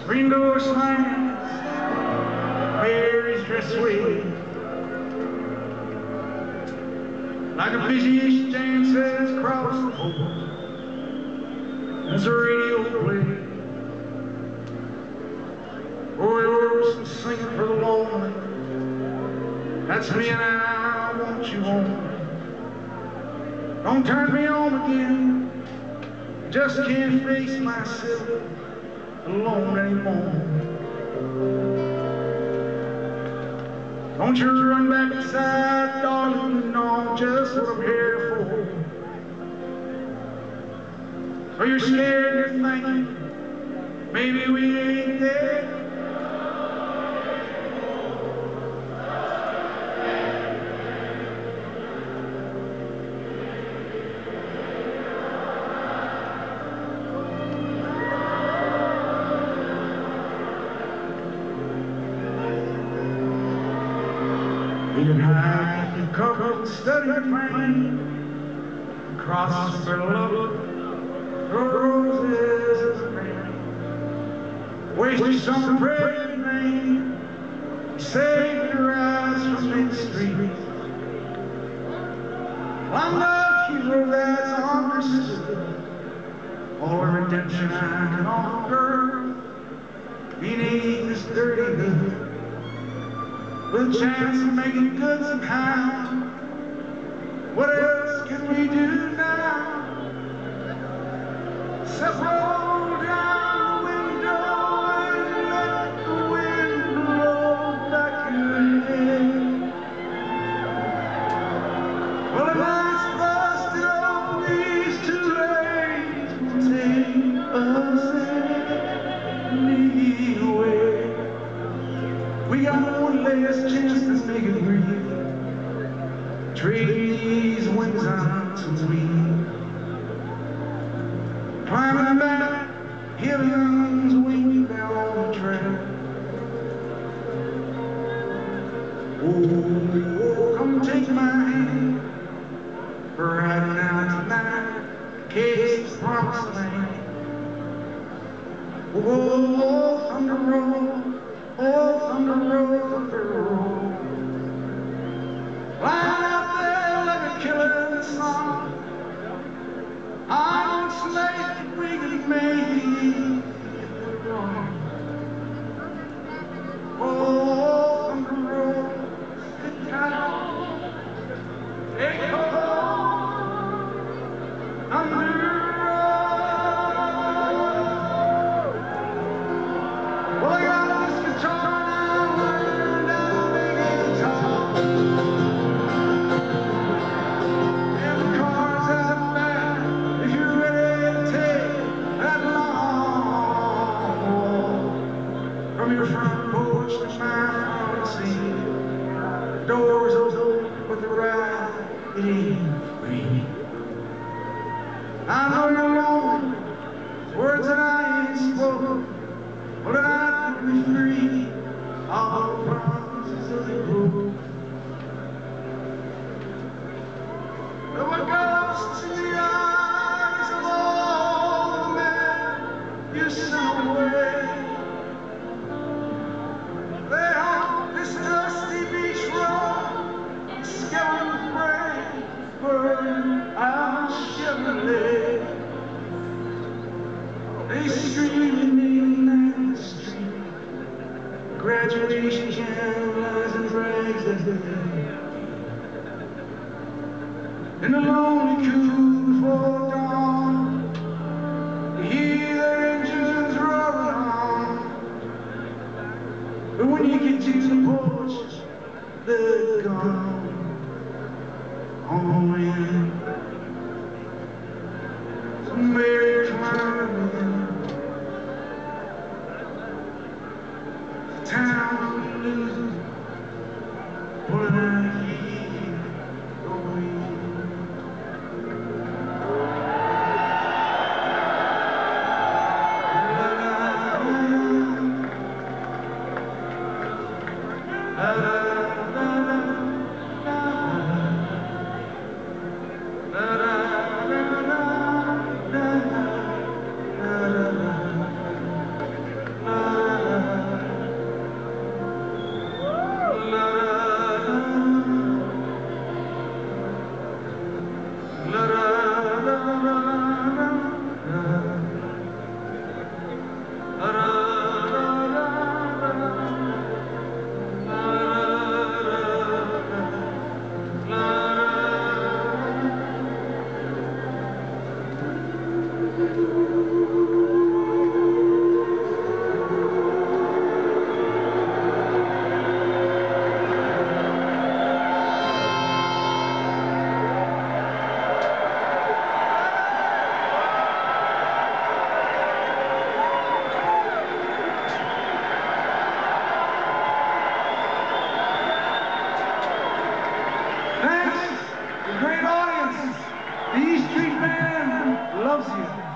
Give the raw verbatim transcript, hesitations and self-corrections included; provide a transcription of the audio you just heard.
Green door slants, Mary's dress sway. Like a fishy dances across the floor as the radio plays. Oh, singing for the lonely. That's me and I want you on. Don't turn me on again. Just can't face myself alone anymore. Don't you run back inside, darling, you know just what I'm here for. So you're scared, you're thinking, maybe we ain't there. You can hide, you can cover, study your pain. Cross for love, roses and rain. Waste some pretty name. Save your eyes from the streets. I'm the hero that's understood. All redemption I can offer beneath this dirty hood. With a chance of making good somehow. What else can we do now? Except roll down the window and let the wind blow back your head. Well, the night's busted on these two lanes will take us anywhere. We got one last chance to make it breathe. Trade these wings on some wings. Climbing back, heaven's wing down the track. Oh, come take my hand. We're riding out tonight, Cape's promised land. Oh, thunder roll. Oh, thunder roll, thunder roll. Lying out there like a killing song. I don't slate we can make it wrong. Oh, thunder roll, sit down. Echo, thunder roll. Well, I got this guitar. From your front porch to my front seat, doors open with the riding free. I know you're lonely, words that I ain't spoken, but I could be free. All the promises of the broke. There were ghosts in the eyes of all the men you sent away. They streaming in the street, graduation candles and drags as they in the lonely cool before dawn, you hear their engines roaring on. But when you get to the porch, they're gone. On in, somebody climbing. Town losing, pulling out here, going. La la la la la la la la la la. loves you.